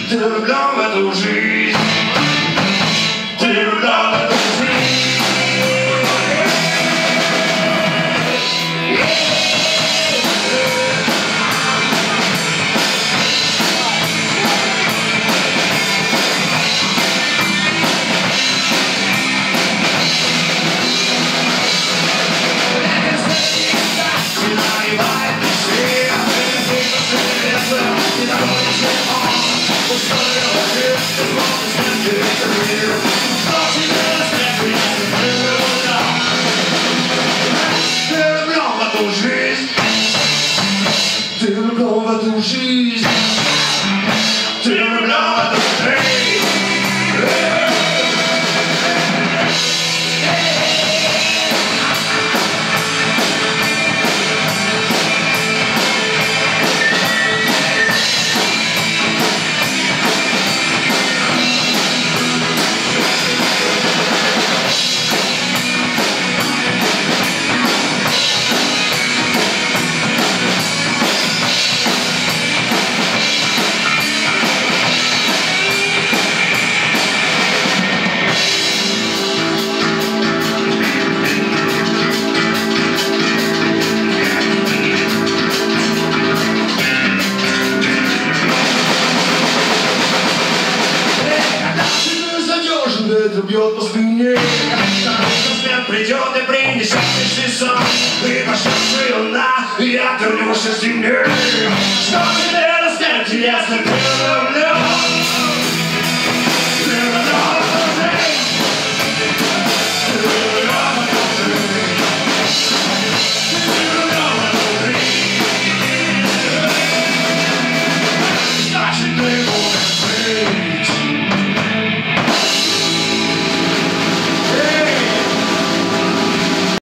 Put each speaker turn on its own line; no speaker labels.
Ты влюблен в эту жизнь. Ты влюблен в эту жизнь. Ты влюблен в эту жизнь. Ты влюблен в эту жизнь. Это бьет по спине. Когда придет и принесет лишний сон, ты пошёшь ее на, и отвернешься к стене. Что тебе на смерти, если ты влюблен?